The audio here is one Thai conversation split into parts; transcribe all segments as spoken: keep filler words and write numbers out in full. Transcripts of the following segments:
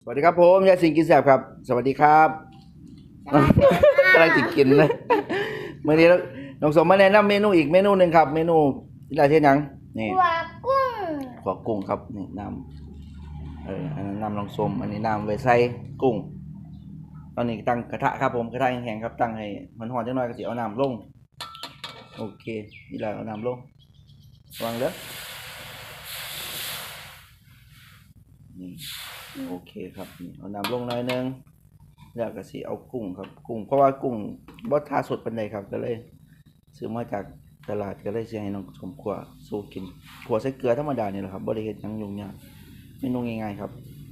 สวัสดีครับผมยาสิงกินแสบครับสวัสดีครับกำลังจะกินนะเมื่อนี้น้องสมมาแนะนำเมนูอีกเมนูหนึ่งครับเมนูที่เราเช่นยังนี่ขัวกุ้งขัวกุ้งครับนี่น้ำเอออันนั้นน้ำน้องสมอันนี้น้ำไว้ใส่กุ้งตอนนี้ตั้งกระทะครับผมกระทะแห้งๆครับตั้งให้มันหอมจังหน่อยก็จะเอาน้ำลงโอเคนี่แหละเอาน้ำลงวางเลยนี่โอเคครับนี่เอาน้ำลงหน่อยนึงแล้วก็สิเอากุ้งครับกุ้งเพราะว่ากุ้งบ่ทาสดปานใดครับก็เลยซื้อมาจากตลาดก็เลยสิให้น้องสมขัวสู้กินขัวใส่เกลือธรรมดานี่แหละครับบ่ได้เฮ็ดหยังยุ่งยากเมนูง่ายๆครับ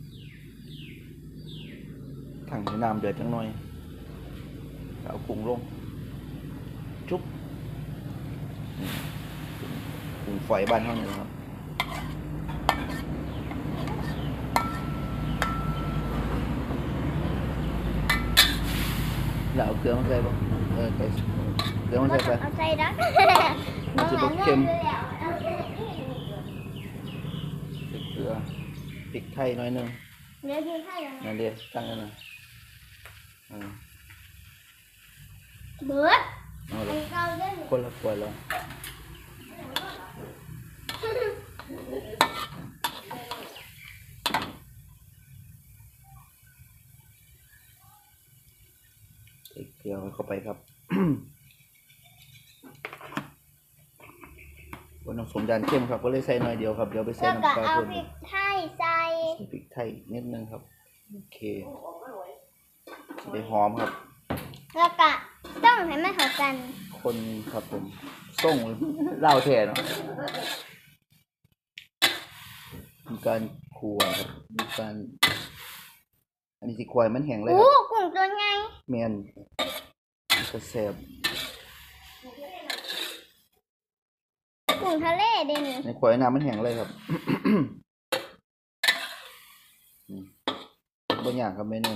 ถังน้ำเดือดจังหน่อยเอากุ้งลงจุ๊บกุ้งฝอยบ้านเฮานี่ครับแล้วเอาเกลือมาใส่บ่เออใส่เกลือมาใส่ไปเอาใส่ดักมันจะบ่เค็มเกลือพริกไทยหน่อยนึงเนื้อที่ไทยนั่นเด้ตั้งนั่นน่ะอ่าเบิร์ดเอาเลยคนละขวดแล้วใส่เกลือเข้าไปครับวันน้ำส้มจานเข้มครับก็เลยใส่หน่อยเดียวครับเดี๋ยวไปใส่น้ำปลาเพิ่มมพริกไทยใส่พริกไทยนิดนึงครับโอเคไปหอมครับแล้วก็ต้องให้มันเข้ากันคนครับผมส่งเหล้าแท้เนาะมีการคั่วครับมีการอันนี้สิควายมันแห้งเลยครับโอ้กุ้งตัวใหญ่แม่นก็แซ่บกุ้งทะเลเด้นี่ในควายน้ำมันแห้งเลยครับบ่ยากครับเมนู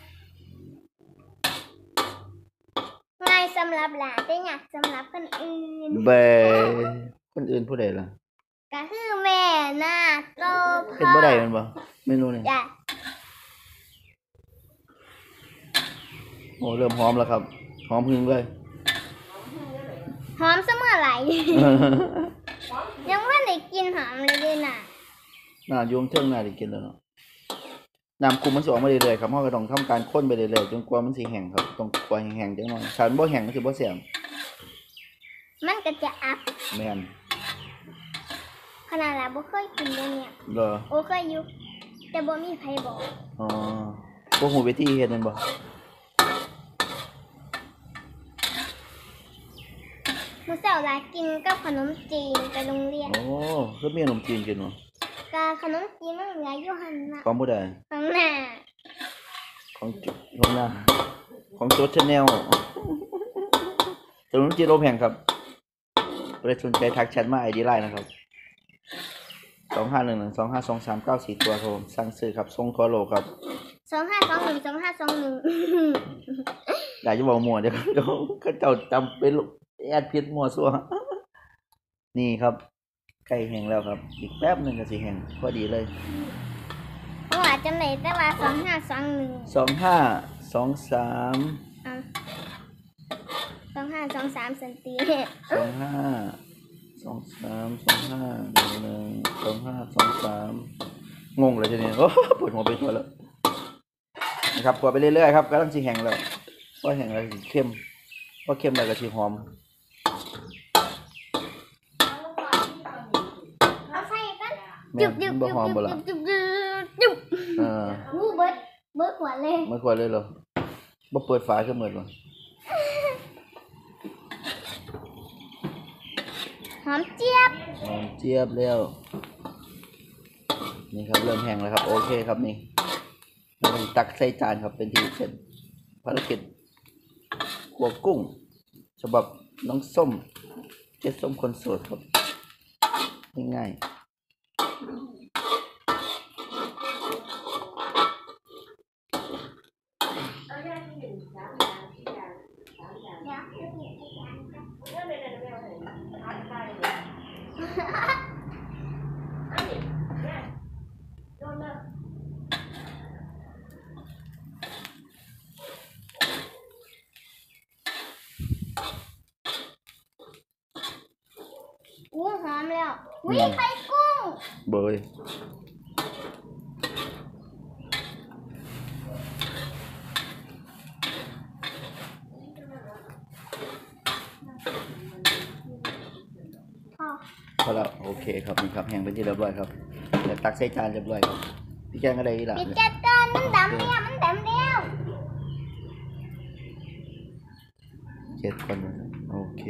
ง่ายสำหรับหลานแต่ยากสำหรับคนอื่นเบคนอื่นผู้ใดล่ะก็คือแม่น่ะโตพ่อเฮ็ดบ่ได้แม่นบ่เมนูนี้จ้ะโอ้เริ่มหอมแล้วครับหอมหึงเลยหอมเสมอไหลยังไม่ได้กินหอมเลยด้วยน่ะน่ายุ่งเทิงน่าได้กินแล้วเนาะน้ำกุ้งมันสิออกมาเรื่อยๆครับเฮาก็ต้องทำการคนไปเรื่อยๆจนกว่ามันสิแห้งครับต้องกว่าแห้งๆจังหน่อยถ้ามันบ่แห้งมันสิบ่แซ่บมันก็จะอับแม่นขนาดเราบ่เคยกินเลยเนี่ยเหรอโอ้เคยอยู่แต่บ่มีใครบอกอ๋อบ่ฮู้วิธีเฮ็ดนั่นบ่มื้อเช้าลากินกับขนมจีนไปโรงเรียนโอ้คือมีขนมจีนกินบ่ก็ขนมจีนมันเหลืออยู่หั่นน่ะของผู้ใดข้างหน้าของของหน้าของโจทย์ Channel ขนมจีนโลแพงครับใครสนใจทักแชทมา ไอ ดี ไลน์นะครับสองห้าหนึ่งหนึ่ง สองห้าสองสาม เก้าสี่ตัวโทรสั่งซื้อครับส่งทั่วโลกครับสองห้าสองหนึ่ง สองห้าสองหนึ่งอยากจะบอกมั่วเดี๋ยวเขาเจ้าจำเป็นแอดผิดมั่วซั่วนี่ครับไก่แห้งแล้วครับอีกแป๊บนึงก็สิแห้งพอดีเลยเพราะว่าจำได้แต่ว่าสองห้าสองหนึ่งสองห้าสองสามอ่ะสองห้าสองสามสันติสองห้าสองสามสองห้าหนึ่งหนึ่งสองห้าสองสามงงเลยทีนี้โอ้ปวดหัวไปทั่วแล้วนะครับกดไปเรื่อยๆครับกำลังสิแห้งแล้วพอแห้งแล้วสิเข้มพอเข้มแล้วก็สิหอมเอาใส่กันจุ๊บจุ๊บจุ๊บจุ๊บจุ๊บจุ๊บจุ๊บเออหูเบิดเบิดขวดเลยเบิดขวดเลยเหรอบ่เปิดฝาคือเหมือนบ่หอมเจี๊ยบหอมเจี๊ยบแล้วนี่ครับเริ่มแห้งแล้วครับโอเคครับนี่เราตักใส่จานครับเป็นที่เสร็จภารกิจคั่วกุ้งฉบับน้องส้มเจ๊ส้มคนโสดครับง่ายวิ่งไปกุ้งเบยพ่อพอแล้วโอเคครับนี่ครับแห้งเป็นที่เรียบร้อยครับเดี๋ยวตักใส่จานเรียบร้อยครับพี่แกงก็ได้อีหล่ะปิดจัดการมันดำเนี่ยมันดำแล้วเจ็ดคนโอเค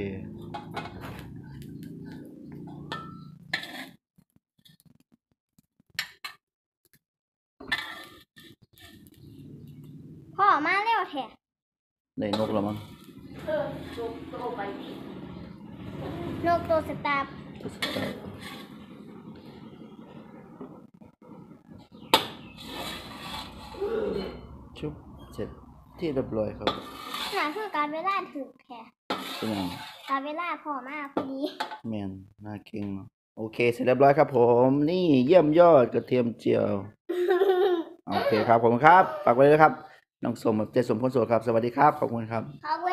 พ่อมาเร็วแท้ได้นกแล้วมั้งนกตัวสตาร์ตัวสุดท้ายชุบเสร็จที่เรียบร้อยครับหนาคือการเวลาถึกแท้เป็นยังการเวลาพ่อมาพอดีแมนน่าเก่งเนาะโอเคเสร็จเรียบร้อยครับผม นี่เยี่ยมยอดกระเทียมเจียว โอเคครับขอบคุณครับฝากไว้เลยครับน้องสมเจสมคนโสดครับ สวัสดีครับ ขอบคุณครับขอบคุณ